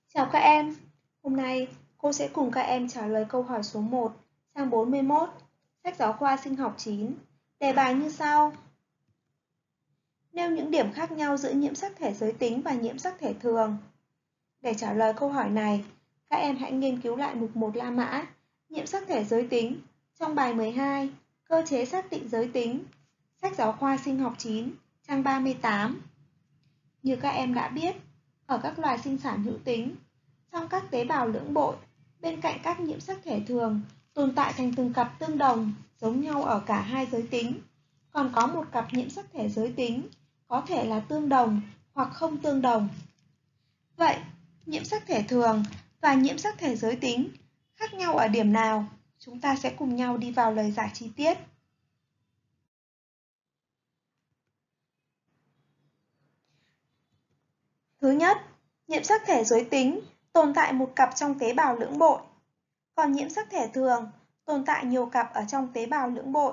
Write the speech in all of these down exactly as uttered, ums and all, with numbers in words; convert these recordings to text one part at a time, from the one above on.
Chào các em, hôm nay cô sẽ cùng các em trả lời câu hỏi số một, trang bốn mươi mốt, sách giáo khoa sinh học chín. Đề bài như sau. Nêu những điểm khác nhau giữa nhiễm sắc thể giới tính và nhiễm sắc thể thường. Để trả lời câu hỏi này, các em hãy nghiên cứu lại mục một La Mã, nhiễm sắc thể giới tính, trong bài mười hai, cơ chế xác định giới tính, sách giáo khoa sinh học chín, trang ba mươi tám. Như các em đã biết, ở các loài sinh sản hữu tính, trong các tế bào lưỡng bội, bên cạnh các nhiễm sắc thể thường, tồn tại thành từng cặp tương đồng, giống nhau ở cả hai giới tính. Còn có một cặp nhiễm sắc thể giới tính, có thể là tương đồng hoặc không tương đồng. Vậy, nhiễm sắc thể thường và nhiễm sắc thể giới tính khác nhau ở điểm nào? Chúng ta sẽ cùng nhau đi vào lời giải chi tiết. Thứ nhất, nhiễm sắc thể giới tính tồn tại một cặp trong tế bào lưỡng bội, còn nhiễm sắc thể thường tồn tại nhiều cặp ở trong tế bào lưỡng bội.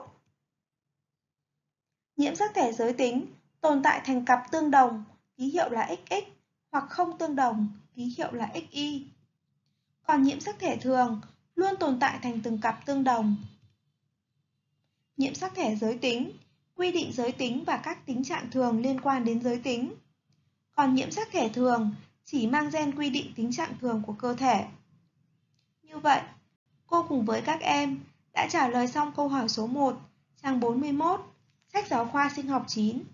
Nhiễm sắc thể giới tính tồn tại thành cặp tương đồng, ký hiệu là ích ích, hoặc không tương đồng, ký hiệu là ích y. Còn nhiễm sắc thể thường luôn tồn tại thành từng cặp tương đồng. Nhiễm sắc thể giới tính quy định giới tính và các tính trạng thường liên quan đến giới tính. Còn nhiễm sắc thể thường chỉ mang gen quy định tính trạng thường của cơ thể. Như vậy, cô cùng với các em đã trả lời xong câu hỏi số một, trang bốn mươi mốt, sách giáo khoa sinh học chín.